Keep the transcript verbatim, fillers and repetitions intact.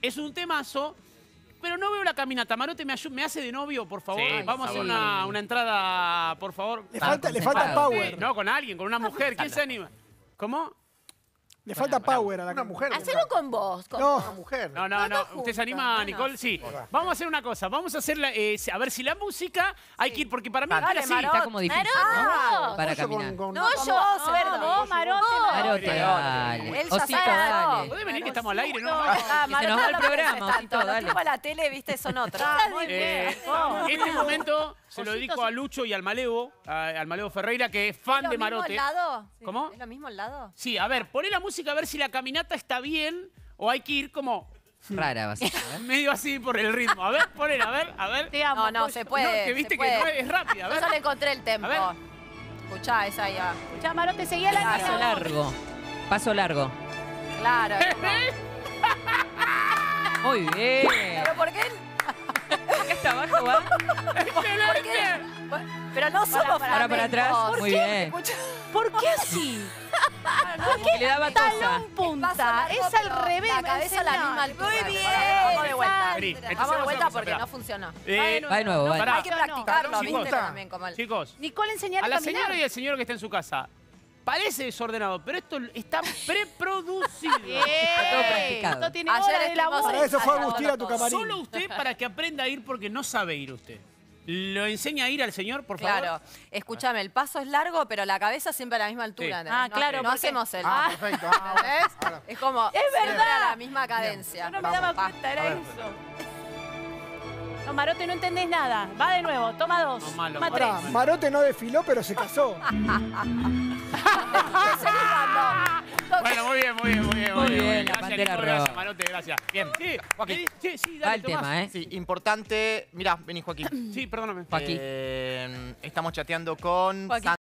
Es un temazo, pero no veo la caminata. Marote, ¿me, ayu- me hace de novio, por favor? Sí, Vamos a hacer por una, favor. una entrada, por favor. Le falta, le falta power. No, con alguien, con una mujer. ¿Quién se anima? ¿Cómo? Le falta power a la Una mujer. Hacelo con vos. Con No. Una mujer. No, no, No, no. no ¿Usted juntos, se anima, bueno. Nicole? Sí. Vamos a hacer una cosa. Vamos a hacer la, eh, a ver si la música hay que ir, porque para mí Dale, ahora sí. Marot. Está como difícil, Marot. ¿no? Para Pollo con- caminar. con- No, con- yo, vos, cerdo. vos, Marote, Marote, Él dale. ya Osito, sabe. dale. ¿Podés venir que estamos al aire? No, Ah, Que se nos va el Marote, programa, no sé Osito, tanto. Los dale. tipos de la tele, viste, son otros. Muy bien. Eh, Oh. este momento se lo Ositos. dedico a Lucho y al Malevo, a- al Malevo Ferreira, que es fan ¿Es lo de mismo Marote. al lado? ¿Cómo? ¿Es lo mismo al lado? Sí, a ver, poné la música a ver si la caminata está bien o hay que ir como Rara, vas a ver. medio así por el ritmo. A ver, poner, a ver, a ver. Te amo. No, no, Pollo. se puede. No, que se viste que puede. no es, es rápida, a Yo ver. ya le encontré el tempo. A ver. Escuchá, esa ya. Ya, Marote, seguía la Claro. Paso línea. largo. Paso largo. Claro. Muy bien. ¿Pero por qué? Acá está abajo, va. ¡Excelente! Pero no somos Ahora para atrás. flamencos. Muy bien. ¿Por qué así? Que le daba cosa. Talón Paso punta. largo, Es pero al revés. La me cabeza a la enseñó. misma altura. Muy bien. Vamos de vuelta. Vení, entonces Vamos de vamos a vuelta hacer porque una no cosa, funcionó. Eh, Va de nuevo, va. pará. Hay que practicarlo, Chicos, ¿viste? También como el... Chicos, Nicole, enseñar a a la caminar. señora y al señor que está en su casa, parece desordenado, pero esto está preproducido. Está todo practicado. Esto tiene Ayer hora de estuvimos laburo. Para eso fue Ay, Agustín a tu todo. camarín. Solo usted para que aprenda a ir porque no sabe ir usted. ¿Lo enseña a ir al señor, por favor? Claro, escúchame, el paso es largo, pero la cabeza siempre a la misma altura. Sí. ¿entendés? Ah, No- claro, No porque- hacemos el... Ah, perfecto. Ah, ahora, ¿Ves? ahora. Es como... Es siempre verdad. a la misma cadencia. Yo no me Vamos, daba pa. cuenta, era A ver. eso. No, Marote, no entendés nada. Va de nuevo, toma dos. No, malo, toma malo. tres. Pará, Marote no desfiló, pero se casó. Bueno, muy bien, muy bien, muy bien. Muy bien, la Gracias, Pantera Nico, gracias, Roja. Marote, gracias. Bien. Sí, Joaquín. sí, sí, Va dale, el Tomás. tema, ¿eh? Sí, importante. Mirá, vení, Joaquín. Sí, perdóname. Joaquín. Eh, estamos chateando con Joaquín. Sandra.